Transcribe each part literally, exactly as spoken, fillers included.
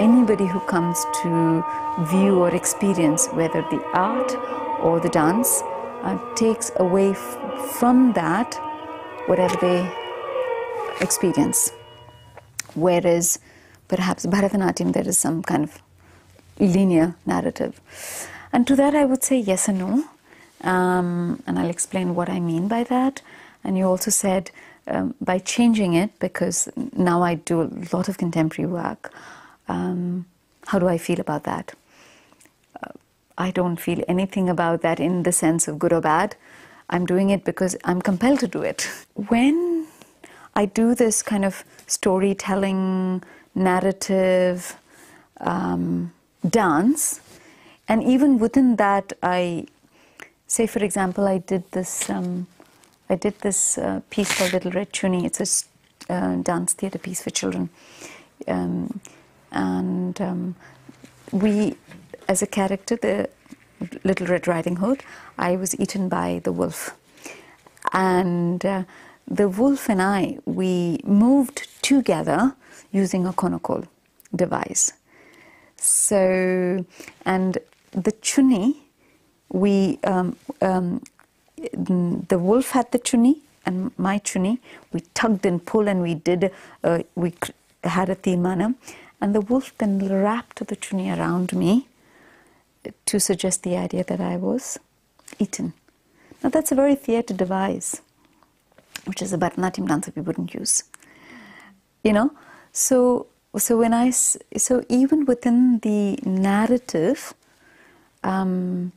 anybody who comes to view or experience, whether the art or the dance, uh, takes away f from that whatever they experience. Whereas perhaps Bharatanatyam, there is some kind of linear narrative. And to that I would say yes and no. Um, and I'll explain what I mean by that. And you also said um, by changing it, because now I do a lot of contemporary work, um, how do I feel about that? Uh, I don't feel anything about that in the sense of good or bad. I'm doing it because I'm compelled to do it. When I do this kind of storytelling, narrative, um, dance, and even within that, I say, for example, I did this. Um, I did this uh, piece called Little Red Chuni. It's a uh, dance theatre piece for children, um, and um, we, as a character, the Little Red Riding Hood, I was eaten by the wolf, and uh, the wolf and I, we moved together using a konokol device. So, and the chuni, we, um, um, the wolf had the chuni and my chuni, we tugged and pulled and we did, uh, we had a tirmanam, and the wolf then wrapped the chuni around me to suggest the idea that I was eaten. Now that's a very theatre device, which is a Bharatanatyam dancer we wouldn't use, you know. So, so when I, so even within the narrative, um,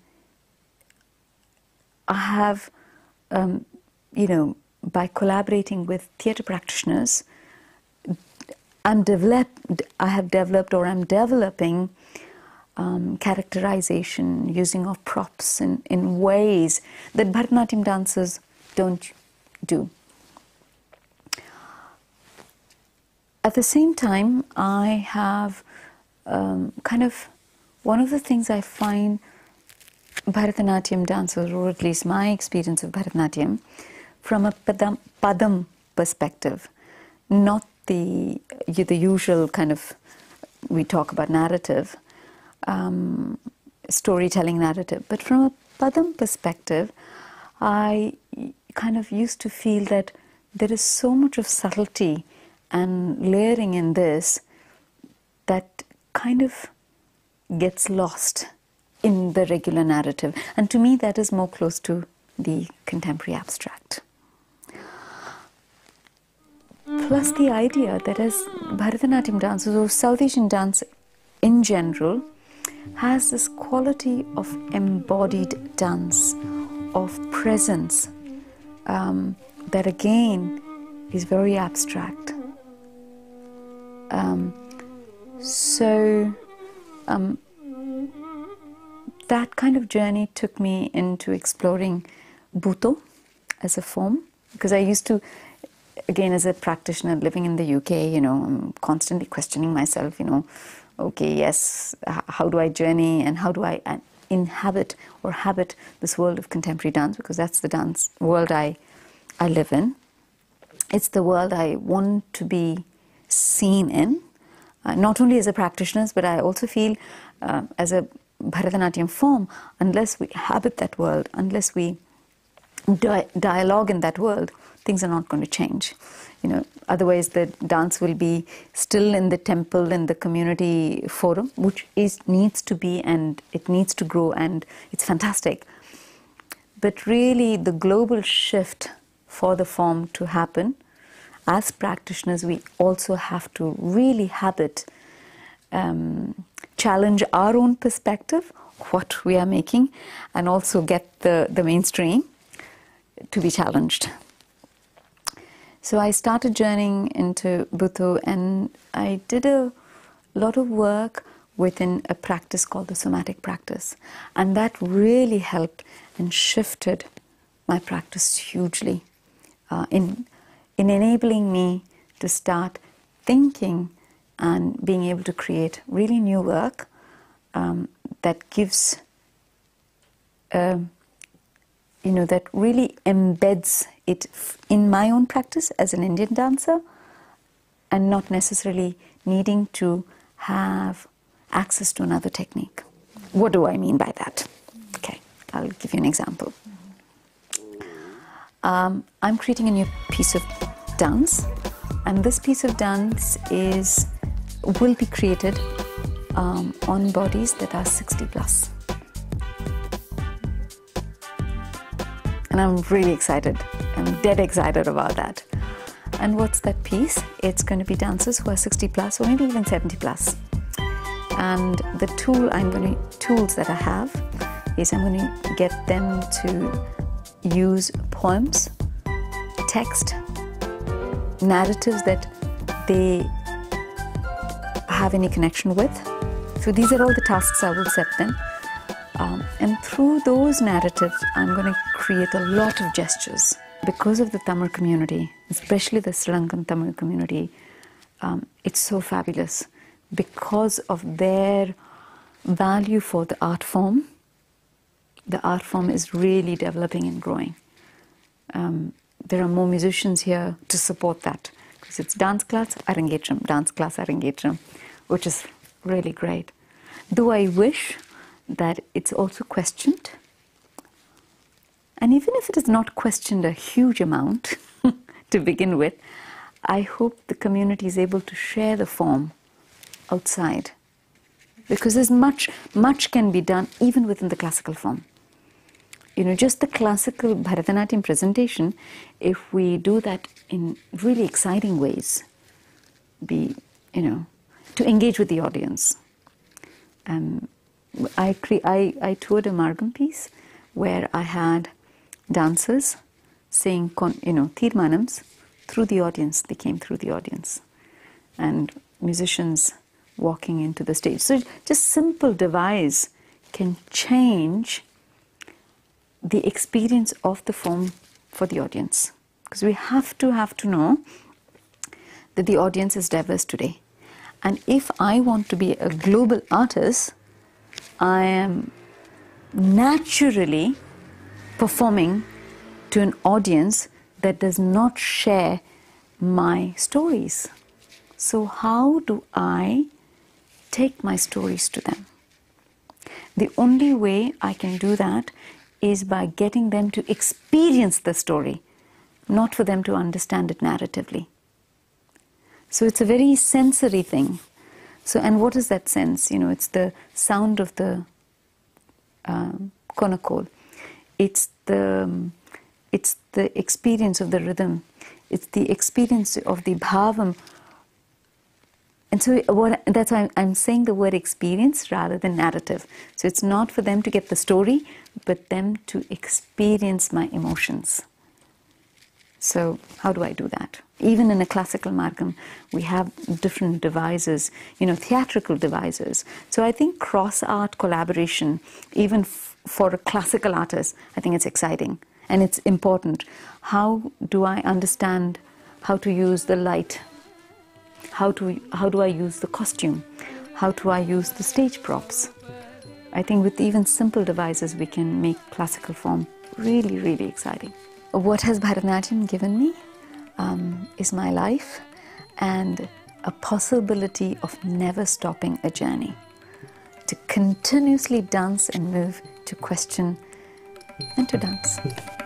I have, um, you know, by collaborating with theatre practitioners, I'm develop, I have developed or I'm developing um, characterization, using of props in, in ways that Bharatanatyam dancers don't do. At the same time, I have um, kind of, one of the things I find Bharatanatyam dancers, or at least my experience of Bharatanatyam, from a padam, padam perspective, not the, the usual kind of, we talk about narrative, um, storytelling narrative, but from a padam perspective, I kind of used to feel that there is so much of subtlety and layering in this that kind of gets lost in the regular narrative. And to me, that is more close to the contemporary abstract. Plus the idea that as Bharatanatyam dancers, or South Asian dance in general, has this quality of embodied dance, of presence, um, that again is very abstract. Um, so um, that kind of journey took me into exploring Bhuto as a form, because I used to, again, as a practitioner living in the U K, you know, I'm constantly questioning myself, you know, okay, yes, how do I journey and how do I inhabit or habit this world of contemporary dance, because that's the dance world I, I live in. It's the world I want to be seen in, uh, not only as a practitioner, but I also feel uh, as a Bharatanatyam form, unless we habit that world, unless we di dialogue in that world, things are not going to change. You know, otherwise the dance will be still in the temple, in the community forum, which is needs to be, and it needs to grow, and it's fantastic. But really, the global shift for the form to happen, as practitioners, we also have to really habit, um, challenge our own perspective, what we are making, and also get the, the mainstream to be challenged. So I started journeying into Bhuto, and I did a lot of work within a practice called the somatic practice. And that really helped and shifted my practice hugely uh, in, in enabling me to start thinking and being able to create really new work um, that gives, um, you know, that really embeds it in my own practice as an Indian dancer, and not necessarily needing to have access to another technique. What do I mean by that? Okay, I'll give you an example. Um, I'm creating a new piece of dance, and this piece of dance is will be created um, on bodies that are sixty plus. And I'm really excited. I'm dead excited about that. And what's that piece? It's going to be dancers who are sixty plus or maybe even seventy plus. And the tool I'm going to, tools that I have is I'm going to get them to use poems, text, narratives that they have any connection with. So these are all the tasks I will set them. Um, and through those narratives, I'm going to create a lot of gestures. Because of the Tamil community, especially the Sri Lankan Tamil community, um, it's so fabulous. Because of their value for the art form, the art form is really developing and growing. Um, there are more musicians here to support that. Because it's dance class, arangetram, dance class, arangetram, which is really great. Though I wish that it's also questioned. And even if it is not questioned a huge amount to begin with, I hope the community is able to share the form outside. Because there's much, much can be done even within the classical form. You know, just the classical Bharatanatyam presentation, if we do that in really exciting ways, be, you know, to engage with the audience. Um, I, cre I, I toured a Margam piece where I had dancers saying, con you know, Tirmanams through the audience. They came through the audience. And musicians walking into the stage. So just simple device can change the experience of the form for the audience. Because we have to have to know that the audience is diverse today. And if I want to be a global artist, I am naturally performing to an audience that does not share my stories. So how do I take my stories to them? The only way I can do that is by getting them to experience the story, not for them to understand it narratively. So it's a very sensory thing. So, and what is that sense? You know, it's the sound of the um, konakol. It's the, um, it's the experience of the rhythm. It's the experience of the bhavam. And so what, that's why I'm, I'm saying the word experience rather than narrative. So it's not for them to get the story, but them to experience my emotions. So how do I do that? Even in a classical Margam, we have different devices, you know, theatrical devices. So I think cross-art collaboration, even f for a classical artist, I think it's exciting and it's important. How do I understand how to use the light? How do, how do I use the costume? How do I use the stage props? I think with even simple devices, we can make classical form really, really exciting. What has Bharatanatyam given me um, is my life and a possibility of never stopping a journey. To continuously dance and move, to question and to dance.